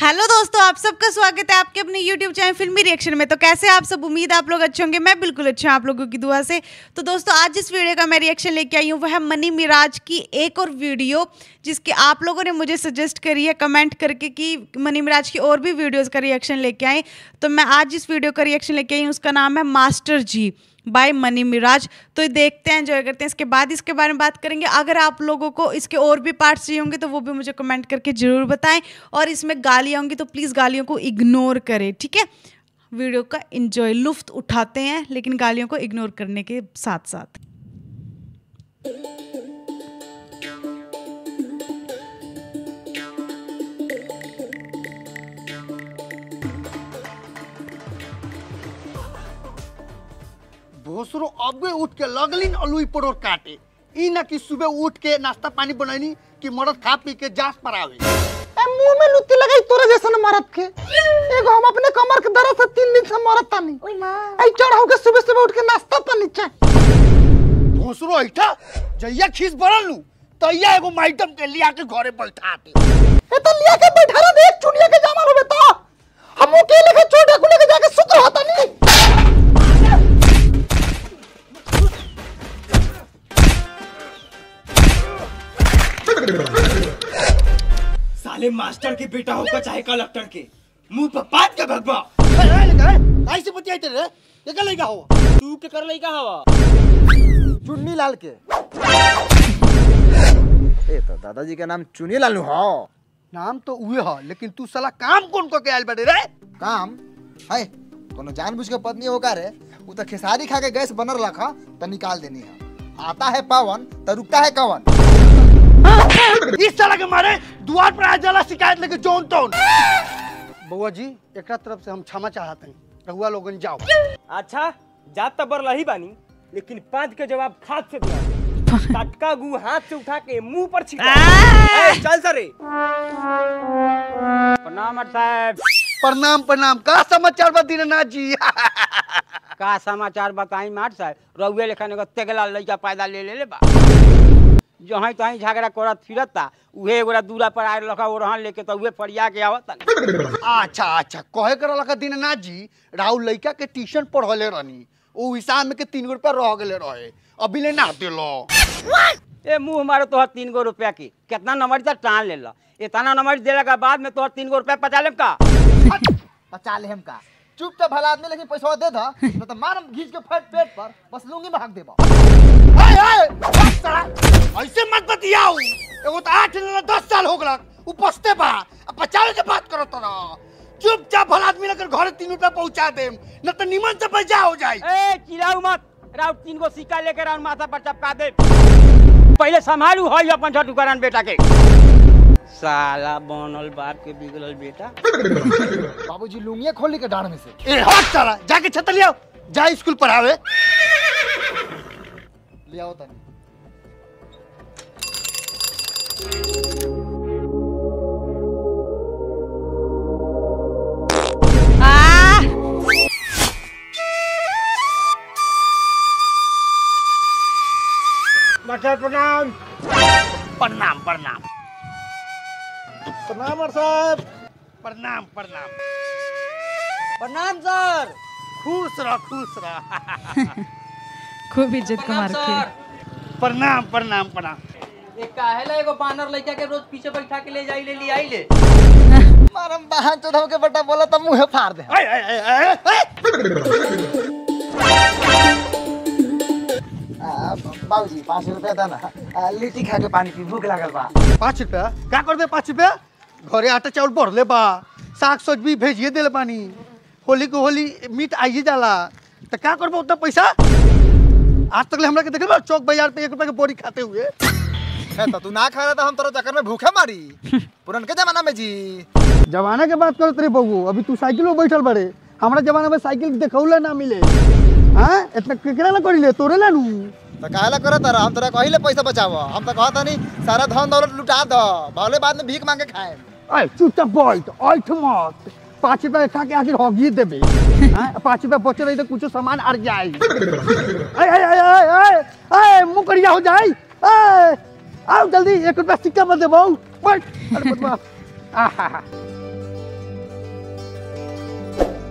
Hello दोस्तों, आप सबका स्वागत है आपके अपने YouTube चैनल फिल्मी रिएक्शन में। तो कैसे आप सब, उम्मीद है आप लोग अच्छे होंगे। मैं बिल्कुल अच्छा हूं आप लोगों की दुआ से। तो दोस्तों आज जिस वीडियो का मैं रिएक्शन लेके आई हूँ वो है मनी मिराज की एक और वीडियो, जिसकी आप लोगों ने मुझे सजेस्ट करी है कमेंट करके कि मनी मिराज की और भी वीडियोज़ का रिएक्शन लेके आए। तो मैं आज जिस वीडियो का रिएक्शन लेके आई हूँ उसका नाम है मास्टर जी बाय मनी मिराज। तो ये देखते हैं, एंजॉय करते हैं। इसके बाद इसके बारे में बात करेंगे। अगर आप लोगों को इसके और भी पार्ट्स चाहिए होंगे तो वो भी मुझे कमेंट करके ज़रूर बताएं। और इसमें गालियाँ होंगी तो प्लीज़ गालियों को इग्नोर करें, ठीक है। वीडियो का एंजॉय लुफ्त उठाते हैं, लेकिन गालियों को इग्नोर करने के साथ साथ। भोसरो अब उठ के लगलिन अलुई परोर काटे। ई ना कि सुबह उठ के नाश्ता पानी बनैनी कि मरद खा पी के जास पर आवे। ए मुंह में लुत्ती लगाई तोरे जैसन मरद के। एगो हम अपने कमर के दर्द से 3 दिन से मरद तानी। ओई मां आई चढ़ाऊ के सुबह सुबह उठ के नाश्ता पानी चा। भोसरो ऐठा जइया खीस बरल लू तइया एगो मैडम के लिया के घरे बैठाते। ए तो लिया के बैठा रे, देख चुनिया के जामा होबे तो हम के लेके छोटे को लेके जाके सुत रहता नहीं। साले मास्टर के बेटा होगा चाहे कलेक्टर के, मुंह पर बात के भगवा। ऐसे बतियाते रे, ये का लइका हो? तू के कर लइका हवा? चुन्नी लाल के। ए तो दादाजी का नाम चुन्नी लाल हो। नाम तो उहे ह, लेकिन तू साला काम कौन को के आइल बाड़े रे? काम है कोनो जानबूझ के पत्नी होगा रे। उ त खेसारी खा के गैस बनर रखा त निकाल देनी है। आता है पावन त रुकता है कवन। इस साला के मारे द्वार पर आ जाला शिकायत लेके जोन तोन। बउआ जी एकरा तरफ से हम क्षमा चाहते हैं, रहुआ लोगन जाओ। अच्छा जात तबर लही बानी, लेकिन 5 के जवाब खाद से दिया। टटका गु हाथ से उठा के मुंह पर छिटा। चल सरे। प्रणाम साहब। प्रणाम प्रणाम। का समाचार बा दीनानाथ जी? का समाचार बताई मार साहब, रउए लेखा एगो तेगला लइका पैदा ले बा। जहाँ तहीं झगड़ा करत फिरता उहे एगोरा दूरा पर आए लखा ओरहन लेके तो उहे फरिया के आवत। अच्छा अच्छा, कहे कर लगा दीनानाथ जी राउ लइका के ट्यूशन पढ़ले रहनी, ओ हिसाब में के 3 रुपया रह गेले रहे, अभी ले ना देलो। ए मुंह मारो तोहर 3 गो रुपया की कितना नंबर तक टान ले ला। इतना नंबर देला के बाद में तोहर 3 गो रुपया पचा लेम का? पचा ले हम का चुपचाप भला आदमी, लेकिन पैसा दे दा न त मारम घीच के फट पेट पर, बस लूंगी में हक देबा। ऐसे मत बतियाओ। एगो तो 8 न 10 साल हो गला उपस्ते बा, अब बचावे के बात करो तो ना। चुपचाप भला आदमी लेकर घरे 3 रुपया पहुंचा देम, न तो निमन से पैसा हो जाए। ए चिल्लाऊ मत, राउ 3 गो सिक्का लेकर राउन माथा पर चपका दे। पहले संभालू है अपन झटू करन बेटा के। साला बनल बाप के बिगड़ल बेटा। बाबूजी लूंगी खोली के डांड में से। ए हट साला, जाके छत ले आओ, जा स्कूल पढ़ावे। ले आओ तनी। मास्टर प्रणाम। प्रणाम प्रणाम प्रणाम साहब। प्रणाम प्रणाम। प्रणाम सर। खुश रह खुश रह। खूब इज्जत कमा रखी। प्रणाम प्रणाम प्रणाम। एक काहेला एगो बानर लइका के रोज पीछे बैठा के ले जाई ले आई ले। मारम बहन चोदव के बेटा बोला त मुंह फाड़ दे। बाबूजी 5 रुपया देना, लिट्टी खा के पानी पी, भूख लागल बा। 5 रुपया का करबे? 5 रुपया घरे आटा चावल बढ़ले बा, साग सब्जी भेजिए देले बानी। होली को होली मीट आइए जाला, तो का करबे उतना पैसा? आज तक ले हमरा के देखल चौक बाजार पे 1 रुपया के बोरी खाते हुए। है तो तू ना खा रहा था, हम तोरा चक्कर में भूखे मारी। पुरन के जमाना में जी। जमाना के बात करत रे बबू, अभी तू साइकिल में बैठल बड़े। हमरा जमाना में साइकिल देखौला ना मिले। हां इतना केकरा ना करिले, तोरे ला नु तो काहेला करत रहा? हम तोरा कहिले पैसा बचावो, हम तो कहता नहीं सारा धन दौलत लुटा दो, भले बाद में भीख मांगे खाए। ए चुपचाप बैठ, ऐठ मत। 5 रुपया खा के आखिर हगी देबे। हां 5 रुपया बचे रही तो कुछ सामान अड़ जाए। ए मुकरिया हो जाए। ए आओ जल्दी 1 रुपया सिक्का मत देबो। बैठ। अरे बदमाश।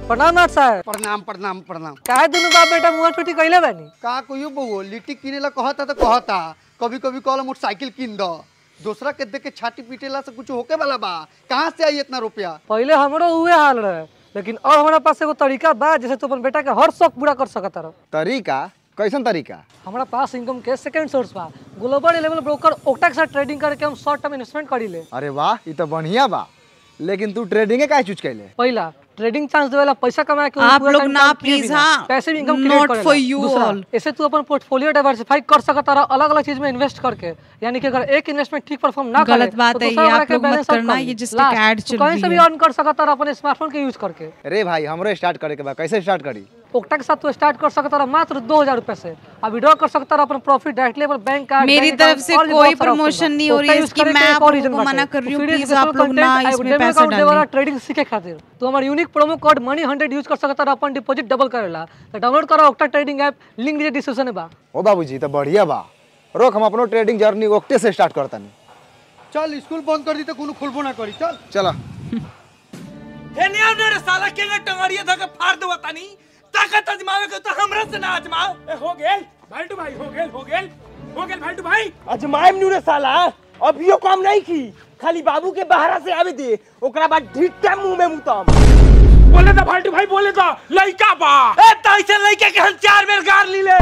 प्रणाम नाथ साहब। प्रणाम प्रणाम प्रणाम। काहे दुनु बाप बेटा मुंह छुट्टी कइले बानी? का कोई बहु लिट्टी किने ला कहता तो कहता, कभी कभी कहला मोटरसाइकिल किन दो, दूसरा के देख के छाती पीटेला से कुछ होके वाला बा। कहाँ से आई इतना रुपया? पहले हमरो उहे हाल रहे, लेकिन अब हमारा पास एगो तरीका बा जैसे तू अपन बेटा के हर शौक पूरा कर सकत रह। तरीका? कैसन तरीका? हमारा पास इनकम के सेकंड सोर्स बा। ग्लोबल लेवल ब्रोकर ओक्टा के साथ ट्रेडिंग करके हम शॉर्ट टर्म इन्वेस्टमेंट करी ले। अरे वाह, ये तो बढ़िया बा। लेकिन तू ट्रेडिंग काहे चूज कैले? पहला ट्रेडिंग चांस देवेला पैसा कमाए के आप पूरा लोग time ना काम किए प्लीज, बिना हाँ, पैसिव इनकम not क्रिएट करेला। for you दूसरा, all। ऐसे तू अपन पोर्टफोलियो डाइवर्सिफाई कर सकता रहा अलग अलग चीज में इन्वेस्ट करके, यानी कि अगर एक इन्वेस्टमेंट ठीक परफॉर्म ना करे गलत बात तो है दूसरा ये, वाला आप के लोग मत balance out करना, कर ये ली। जिसकी Last, ad तू चल कहीं रही से भी है। अर्न कर सकता रहा अपने स्मार्टफोन के यूज करके। अरे भाई हमरो स्टार्ट करे के बा, कैसे स्टार्ट करी? ओक्टा के साथ तू स्टार्ट कर सकता रहा मात्र 2000 रुपए से। अब विड्रॉ कर सकता रहा अपन प्रॉफिट डायरेक्टली अपन बैंक कार्ड। मेरी तरफ से कोई प्रमोशन नहीं हो रही है इसकी, मैं आप लोगों को मना कर रही हूँ, प्लीज आप लोग ना इसमें पैसा डालें। ट्रेडिंग सीखे खातिर तो हमारा unique promo code money 100 use कर सकता रहा अपन डिपॉजिट डबल करेला। तो डाउनलोड करो ओक्टा ट्रेडिंग ऐप, लिंक नीचे डिस्क्रिप्शन में बा। ओ बाबूजी तो बढ़िया बा। रोक हम अपनो ट्रेडिंग जर्नी ओक्टे से स्टार्ट करतनी। चल स्कूल बंद कर दी तो कोनो खुलबो ना करी। चल चला। हे ने रे साला के टंगड़िया धके फाड़ देवा तानी। ताकत आजमावे के तो हमरा से ना आजमाओ। ए हो गेल भाईटू भाई, हो गेल भाईटू भाई। आजमाएम नु रे साला, अभियो काम नहीं की, खाली बाबू के बहारा से आवे दे, ओकरा बाद ढीटा मुंह में मुतम। बोले तो भाईटू भाई, बोले तो लइका बा। ए त ऐसे लइका के हम 4 बेर गार लीले।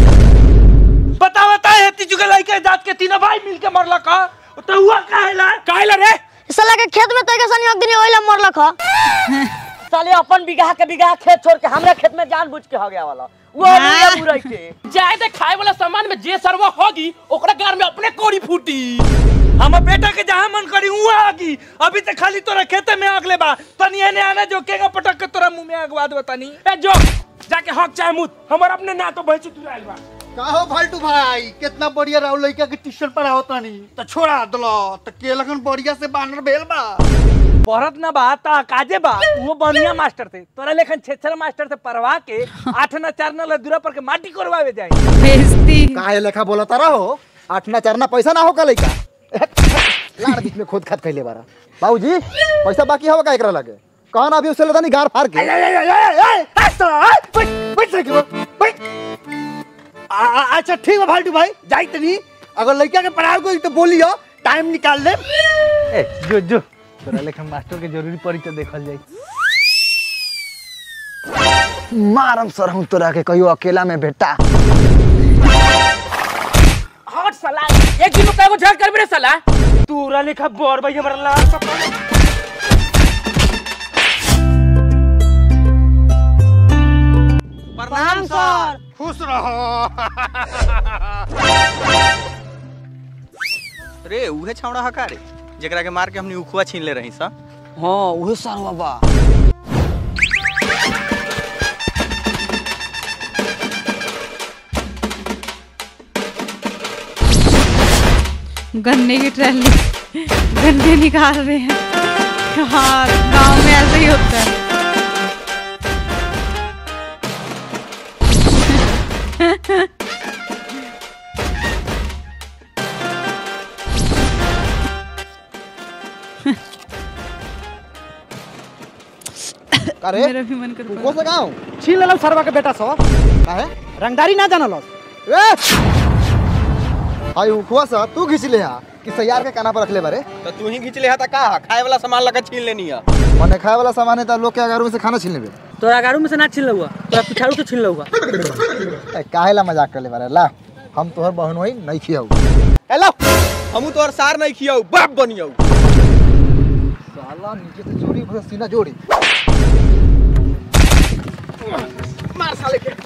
बता है तीजू के लइका जात के तीनों भाई मिलके मरला का, तो हुआ काहेला रे? साला के खेत में तय के सनी एक दिन ओइला मरलक ह। साले अपन बिगहा के बिगहा खेत छोड़ के हमरा खेत में जानबूझ के हो गया वाला वो मुर्गा मुरई के जाए दे खाए वाला सामान में जे सरवा होगी ओकरा गार में अपने कोड़ी फूटी। हम बेटा के जहां मन करी हुआ आगी। अभी तक खाली तोरा खेते में आग ले बा, तनी एने आना जो केगा पटक के तोरा मुंह में आगवा दो तनी। ए जो जाके हक चाहे मुत हमर अपने ना तो भैंसी तुराइल बा। का हो फालतू भाई, कितना बढ़िया राहुल लइका के ट्यूशन पढ़ावता नहीं तो छोड़ा दलो तो के लगन बढ़िया से बानर भेल बा। पढ़त ना बा ता काजे बा, वो बढ़िया मास्टर थे। तोरा लेखन छेछर मास्टर से पढ़वा के 8 ना 4 ना लदूरा पर के माटी कोरवावे जाए। बेइज्जती। काहे लेखा बोलता रहो? 8 ना 4 ना पैसा ना हो का लइका? लाड़ बीच में खोद खाद कैले बारा। बाबूजी पैसा बाकी हवा का एकरा लगे? कौन अभी उसे लेता नहीं गार फाड़ के? अच्छा ठीक है फालतू भाई, जाई तनी अगर लइका के पढ़ाओ कोई तो बोलियो, टाइम निकाल ले। ए जो तोरा लेखन मास्टर के जरूरी पड़ी तो देखल जाई। मारम सर हूं तोरा के कहियो अकेला में बेटा। हट साला, एक दिन में कएगो झड़ करबे रे साला? तोरा लेखा बोर भाई हमरा लाल प्रणाम सर। खुश रहो। रे उहे छौड़ा हका रे जेकरा के मार के हमनी उखुआ छीन ले रही सा। हां उहे सरवा बा। गन्ने की ट्रैली गन्ने निकाल रहे हैं। हाँ, गांव में ऐसे ही होता है। अरे मेरा भी मन कर तू को से गाँव छीन लेलौ सरवा के बेटा सो। काहे? रंगदारी ना जानल। ए हाय उखवा सा तू घिच ले हा कि सैयार के काना पर रख ले बारे? तो तू ही खींच ले हा ता का खाए वाला सामान लगा छीन लेनी है। मने खाए वाला सामान है त लोग के अगारू में से खाना छीन लेबे। तोरा गारू में से ना छीन लहुआ, तोरा पिछाड़ू से छीन लहुआ। ए काहे ला मजाक कर ले बारे? ला हम तोहर बहन होई नहीं खियाऊ। हेलो हमू तोर सार नहीं खियाऊ, बाप बनियौ। साला नीचे से चोरी भर सीना जोड़ी। मार साले के।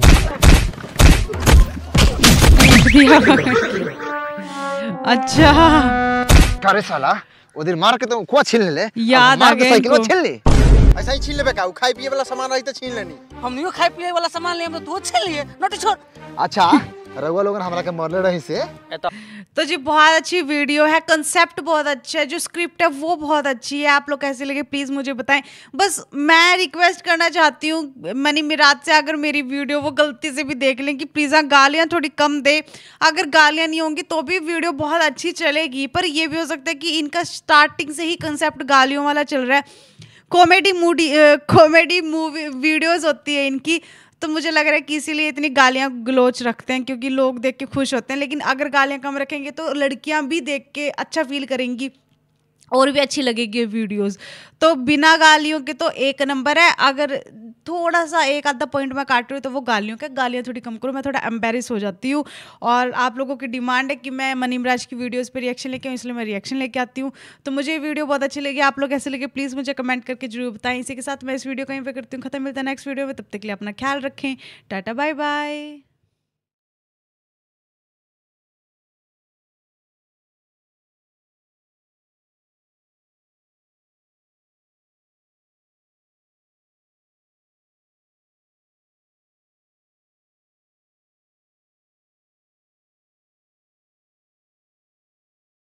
अच्छा करे साला ओ दिन मार के तो उखवा छीन ले। याद आ गया साइकिल इनको। छीन ले। ऐसा ही छीन लेबे का? खाए पिए वाला सामान रही तो छीन लेनी। हमनियो खाए पिए वाला सामान ले हम तो छीन लिए, नोटी छोड़। अच्छा रउआ लोगन हमरा के मरले रही से। तो जी बहुत अच्छी वीडियो है, कंसेप्ट बहुत अच्छा है, जो स्क्रिप्ट है वो बहुत अच्छी है। आप लोग कैसे लगे प्लीज़ मुझे बताएं। बस मैं रिक्वेस्ट करना चाहती हूँ मनी मिराज से, अगर मेरी वीडियो वो गलती से भी देख लें कि प्लीज़ गालियाँ थोड़ी कम दे। अगर गालियाँ नहीं होंगी तो भी वीडियो बहुत अच्छी चलेगी, पर ये भी हो सकता है कि इनका स्टार्टिंग से ही कंसेप्ट गालियों वाला चल रहा है। कॉमेडी मूवी वीडियोस होती है इनकी, तो मुझे लग रहा है कि इसीलिए इतनी गालियां गलोच रखते हैं, क्योंकि लोग देख के खुश होते हैं। लेकिन अगर गालियां कम रखेंगे तो लड़कियां भी देख के अच्छा फील करेंगी और भी अच्छी लगेगी ये वीडियोस। तो बिना गालियों के तो एक नंबर है। अगर थोड़ा सा एक आधा पॉइंट में काट रही हूँ तो वो गालियाँ थोड़ी कम करो, मैं थोड़ा एम्बेरस हो जाती हूँ। और आप लोगों की डिमांड है कि मैं मनी मिराज की वीडियोस पे रिएक्शन लेके आऊँ, इसलिए मैं रिएक्शन लेके आती हूँ। तो मुझे ये वीडियो बहुत अच्छी लगी, आप लोग कैसे लगे प्लीज़ मुझे कमेंट करके जरूर बताएं। इसी के साथ मैं इस वीडियो को यहीं पे करती हूँ खत्म। मिलता है नेक्स्ट वीडियो में, तब तक के लिए अपना ख्याल रखें। Tata bye by.